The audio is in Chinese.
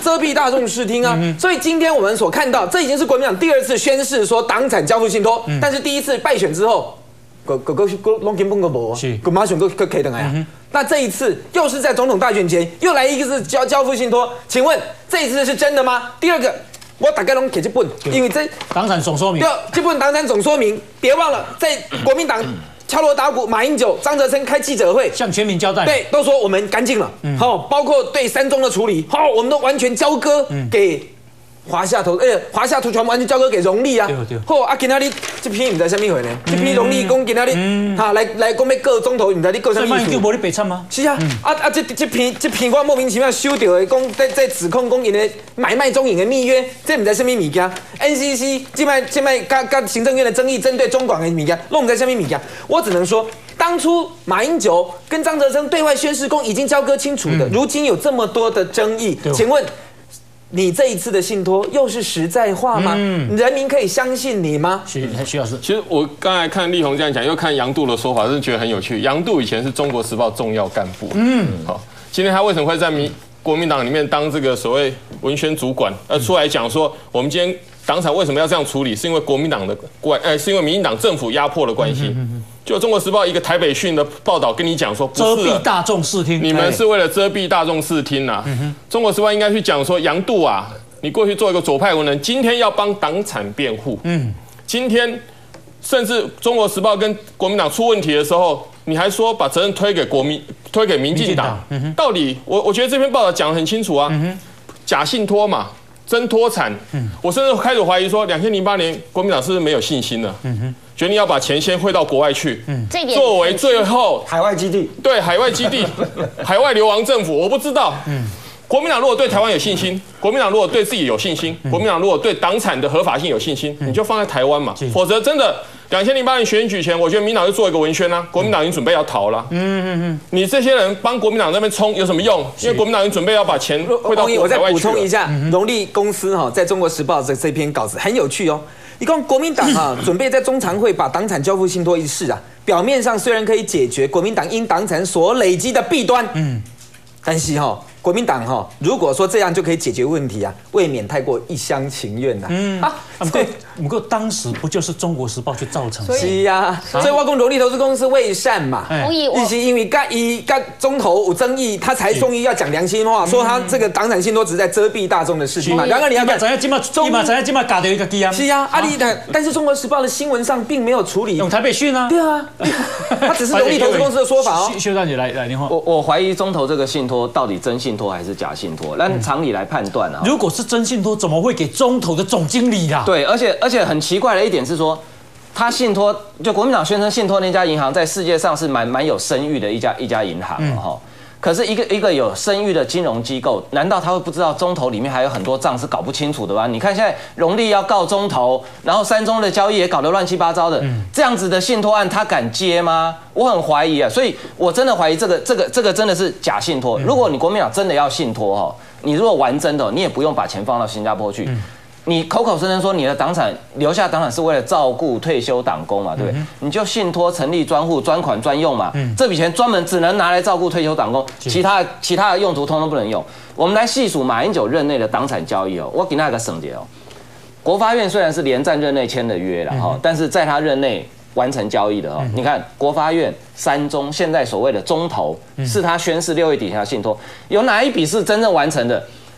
遮蔽大众视听啊。所以今天我们所看到，这已经是国民党第2次宣誓说党产交付信托，但是第1次败选之后，拢根本都无，马上都可以等来啊。那这一次又是在总统大选前又来一个是交付信托，请问这一次是真的吗？第2个。我大概拢给这本，因为这党产总说明， 对，这本党产总说明，别忘了，在国民党敲锣打鼓，马英九、张哲琛开记者会， 向全民交代， 对，都说我们干净了，好，包括对3中的处理，好，我们都完全交割给华夏图全完全交割给荣利啊，好啊，今仔日这批唔知什么回呢？这批荣利讲今仔日哈来讲要告总统，唔知你告什么意思？ 所以叫无你白惨吗？ 是啊，这批我莫名其妙收到的，讲在指控讲因的买卖中影的密约，这唔知什么物件 ？NCC 现在跟行政院的争议针对中广的物件，弄唔知什么物件？我只能说。当初马英九跟张哲琛对外宣誓公已经交割清楚的，如今有这么多的争议，请问你这一次的信托又是实在话吗？人民可以相信你吗？ 徐老师， 其实我刚才看立宏这样讲，又看杨度的说法，真的觉得很有趣。杨度以前是中国时报重要干部，好，今天他为什么会在国民党里面当这个所谓文宣主管，出来讲说我们今天党产为什么要这样处理，是因为国民党的是因为民进党政府压迫的关系。就《中国时报》一个台北讯的报道跟你讲说， 遮蔽大众视听， 你们是为了遮蔽大众视听呐。中国时报应该去讲说，杨度啊，你过去做一个左派文人，今天要帮党产辩护。今天甚至《中国时报》跟国民党出问题的时候，你还说把责任推给民进党。到底我觉得这篇报道讲得很清楚啊，假信托嘛。真脱产，我甚至开始怀疑说，2008年国民党是不是没有信心了？决定要把钱先汇到国外去，作为最后海外基地， 对海外基地、海外流亡政府，我不知道。国民党如果对台湾有信心，国民党如果对自己有信心，国民党如果对党产的合法性有信心，你就放在台湾嘛，否则真的。2008年选举前，我觉得民党就做一个文宣啊，国民党已经准备要逃了。你这些人帮国民党那边冲有什么用？因为国民党已经准备要把钱汇到国外去了。 我再补充一下，荣利公司哈，在中国时报这篇稿子很有趣哦。一共国民党啊，准备在中常会把党产交付信托一事啊，表面上虽然可以解决国民党因党产所累积的弊端，但是哈。国民党哈，如果说这样就可以解决问题啊，未免太过一厢情愿了。 不过当时不就是《中国时报》去造成的？ 是呀，所以我讲荣利投资公司未善嘛，是因为跟中投有争议，他才终于要讲良心话，说他这个党产信托只是在遮蔽大众的事情嘛。然后你要看， 今嘛搞掉一个基啊。 是呀，但是《中国时报》的新闻上并没有处理用台北讯啊。 对啊，他只是荣利投资公司的说法哦。 修大姐来电话， 我怀疑中投这个信托到底真信托还是假信托？按常理来判断啊， 如果是真信托，怎么会给中投的总经理啦？ 对，而且很奇怪的一点是说，他信托就国民党宣称信托那家银行在世界上是蛮有声誉的一家银行哈。可是一个有声誉的金融机构，难道他会不知道中投里面还有很多账是搞不清楚的吗？你看现在荣利要告中投，然后3中的交易也搞得乱七八糟的，这样子的信托案他敢接吗？我很怀疑啊，所以我真的怀疑这个真的是假信托。如果你国民党真的要信托哈，你如果玩真的，你也不用把钱放到新加坡去。你口口声声说你的党产留下党产是为了照顾退休党工嘛，对不对？你就信托成立专户、专款专用嘛，这笔钱专门只能拿来照顾退休党工，其他的用途通通不能用。我们来细数马英九任内的党产交易哦，我给那个省节哦。国发院虽然是连战任内签的约了哈，但是在他任内完成交易的哦。你看国发院、3中，现在所谓的中投，是他宣誓6月底前要信托，有哪一笔是真正完成的？